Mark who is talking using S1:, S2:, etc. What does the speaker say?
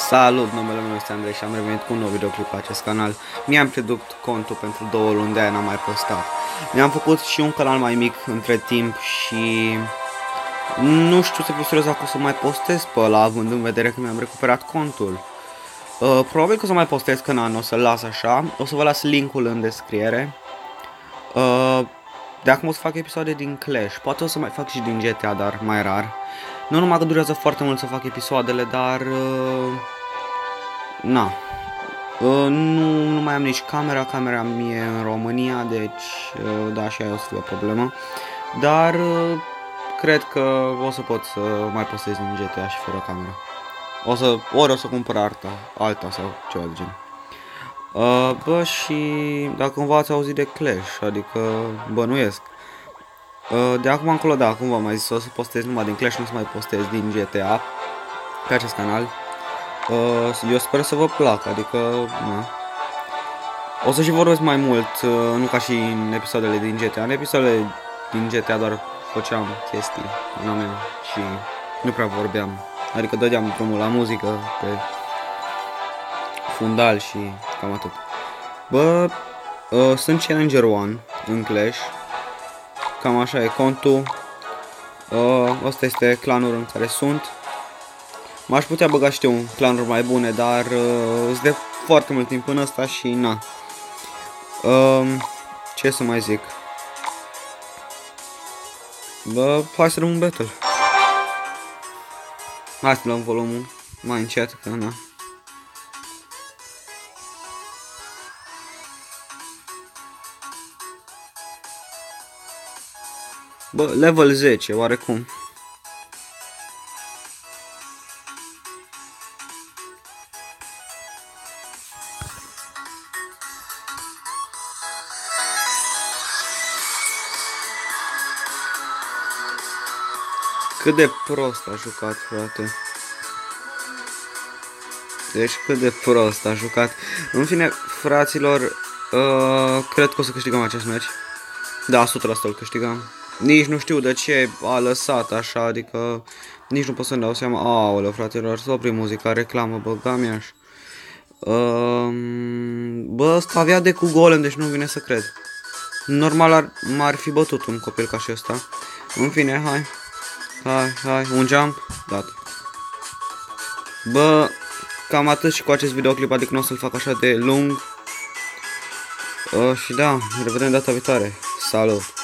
S1: Salut, numele meu este Andrei și am revenit cu un nou videoclip pe acest canal. Mi-am pierdut contul pentru 2 luni, de aia n-am mai postat. Mi-am făcut și un canal mai mic între timp și nu știu să fiu serios dacă o să mai postez pe ăla, având în vedere că mi-am recuperat contul. Probabil că o să mai postez, că nu o să-l las așa. O să vă las linkul în descriere. De acum o să fac episoade din Clash, poate o să mai fac și din GTA, dar mai rar. Nu numai că durează foarte mult să fac episoadele, dar nu mai am nici camera mie în România, deci da, și aia o să fie o problemă. Dar cred că o să pot să mai postez din GTA și fără camera. Ori o să cumpăr alta sau ceva de genul. Bă, și dacă cumva ați auzit de Clash, adică bănuiesc. De acum încolo, da, cum v-am mai zis, o să postez numai din Clash, nu o să mai postez din GTA pe acest canal. Eu sper să vă placă, adică, na. O să și vorbesc mai mult, nu ca și în episoadele din GTA. În episoadele din GTA doar făceam chestii în mea și nu prea vorbeam. Adică dădeam drumul la muzică pe fundal și cam atât. Bă, sunt Challenger 1 în Clash. Cam așa e contul. Asta este clanul în care sunt. M-aș putea băga, știu, clanuri mai bune, dar îți de foarte mult timp în ăsta și na. Ce să mai zic? Bă, hai să dăm un battle. Hai să luăm volumul mai încet, că na. Bă, level 10, oarecum. Cât de prost a jucat, frate. Deci cât de prost a jucat. În fine, fraților, cred că o să câștigăm acest meci. Da, 100% îl câștigăm. Nici nu știu de ce a lăsat așa, adică nici nu pot să-mi dau seama. Aoleu, fraților, să oprim muzica, reclamă, băga mi-aș. Bă, ăsta avea de cu golem, deci nu vine să cred. Normal m-ar fi bătut un copil ca și ăsta. În fine, hai, un jump, dat. Bă, cam atât și cu acest videoclip, adică nu o să-l fac așa de lung. Și da, ne revedem data viitoare. Salut!